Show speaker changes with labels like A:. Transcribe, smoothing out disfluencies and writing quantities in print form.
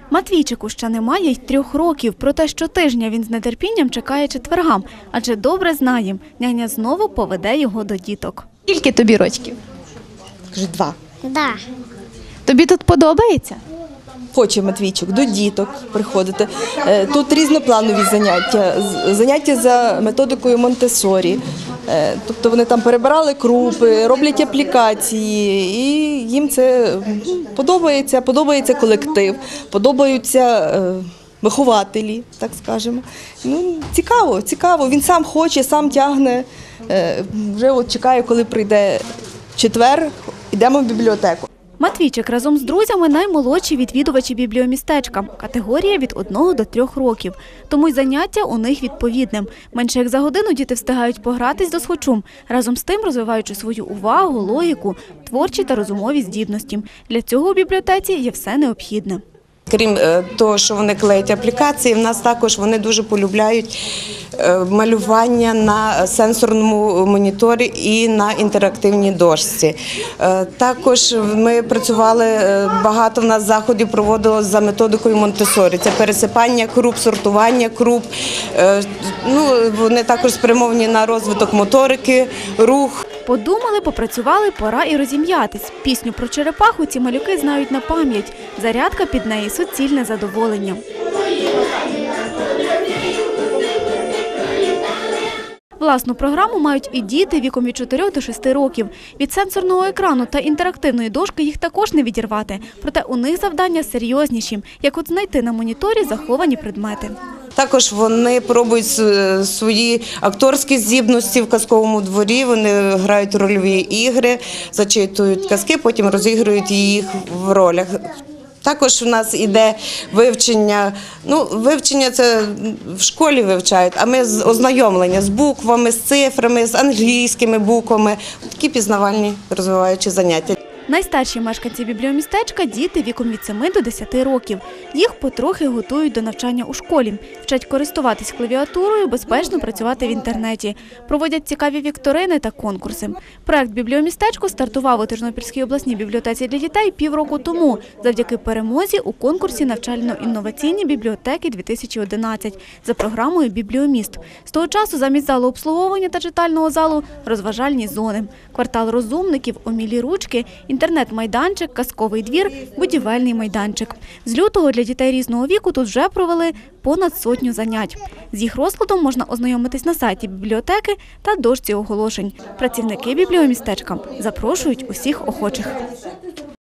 A: Матвійчику ще немає й 3 років, проте щотижня він з нетерпінням чекає четвергам, адже добре знає, няня знову поведе його до діток.
B: Скільки тобі рочків?
C: Кажу, 2.
D: Да.
B: Тобі тут подобається?
C: Хоче Матвійчик до діток приходити. Тут різнопланові заняття, заняття за методикою Монтессорі. Тобто вони там перебирали крупи, роблять аплікації, і їм це подобається колектив, подобаються вихователі, так скажемо. Ну, цікаво. Він сам хоче, сам тягне. Вже от чекаю, коли прийде четвер, йдемо в бібліотеку.
A: Матвійчик разом з друзями наймолодші відвідувачі бібліомістечка. Категорія від 1 до 3 років. Тому й заняття у них відповідне. Менше як за годину діти встигають погратись до схочум, разом з тим розвиваючи свою увагу, логіку, творчі та розумові здібності. Для цього у бібліотеці є все необхідне.
E: Крім того, що вони клеять аплікації, в нас також вони дуже полюбляють малювання на сенсорному моніторі і на інтерактивній дошці. Також ми працювали, багато в нас заходів проводилось за методикою Монтессорі. Це пересипання круп, сортування круп. Вони також спрямовані на розвиток моторики, рух.
A: Подумали, попрацювали, пора і розім'ятись. Пісню про черепаху ці малюки знають на пам'ять. Зарядка під неї – суцільне задоволення. Власну програму мають і діти віком від 4 до 6 років. Від сенсорного екрану та інтерактивної дошки їх також не відірвати. Проте у них завдання серйозніші, як от знайти на моніторі заховані предмети.
E: Також вони пробують свої акторські здібності в казковому дворі, вони грають рольові ігри, зачитують казки, потім розігрують їх в ролях. Також у нас іде вивчення, вивчення це в школі вивчають, а ми ознайомлення з буквами, з цифрами, з англійськими буквами, такі пізнавальні розвиваючі заняття.
A: Найстарші мешканці бібліомістечка – діти віком від 7 до 10 років. Їх потрохи готують до навчання у школі. Вчать користуватись клавіатурою, безпечно працювати в інтернеті. Проводять цікаві вікторини та конкурси. Проект «Бібліомістечко» стартував у Тернопільській обласній бібліотеці для дітей півроку тому, завдяки перемозі у конкурсі «Навчально-інноваційні бібліотеки-2011» за програмою «Бібліоміст». З того часу замість залу обслуговування та читального залу – розважальні зони. Квартал розумників, омілі ручки, інтернет-майданчик, казковий двір, будівельний майданчик. З лютого для дітей різного віку тут вже провели понад 100 занять. З їх розкладом можна ознайомитись на сайті бібліотеки та дошці оголошень. Працівники бібліомістечка запрошують усіх охочих.